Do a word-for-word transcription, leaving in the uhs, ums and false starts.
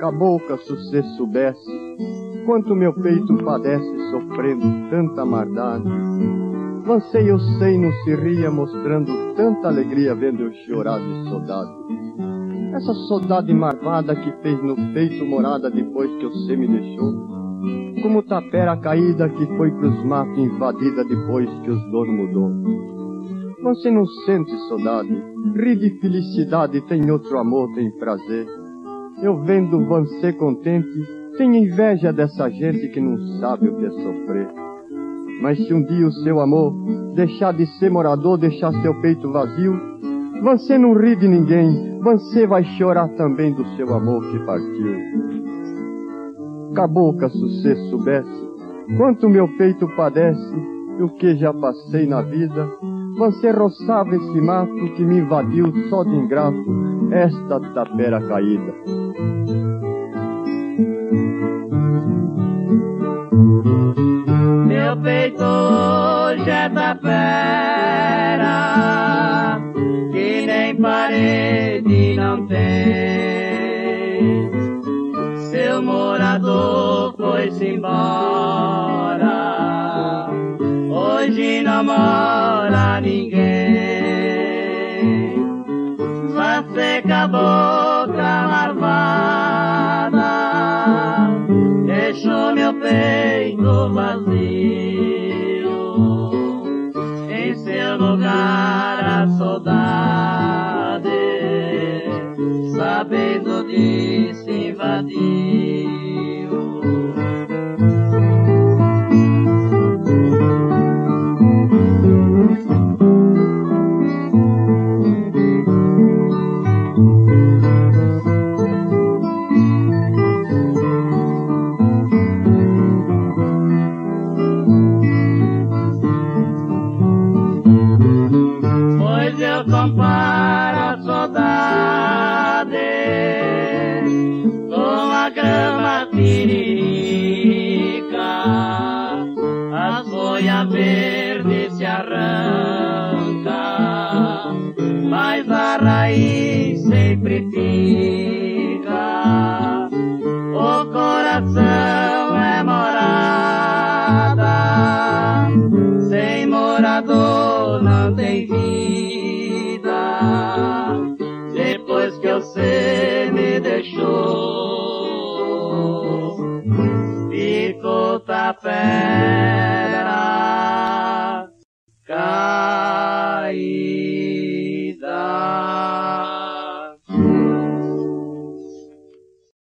Cabocla, se você soubesse quanto meu peito padece sofrendo tanta maldade. Você, eu sei, não se ria mostrando tanta alegria vendo eu chorar de saudade. Essa saudade marvada que fez no peito morada depois que você me deixou, como tapera caída que foi pros matos invadida depois que os donos mudou. Você não sente saudade, ri de felicidade, tem outro amor, tem prazer. Eu vendo você contente, tenho inveja dessa gente que não sabe o que é sofrer. Mas se um dia o seu amor deixar de ser morador, deixar seu peito vazio, você não ri de ninguém, você vai chorar também do seu amor que partiu. Cabocla, se você soubesse quanto meu peito padece e o que já passei na vida, você roçava esse mato que me invadiu só de ingrato, esta tapera caída. Meu peito hoje é tapera, que nem parede não tem. Seu morador foi-se embora, hoje não mora ninguém. Você, cabocla marvada, deixou meu peito vazio. Em seu lugar a saudade, sabendo disso, invadiu. Compara a saudade com a grama tiririca, as folhas verdes se arranca, mas a raiz sempre fica. O coração é morada, sem morador não tem vida. Depois que eu sei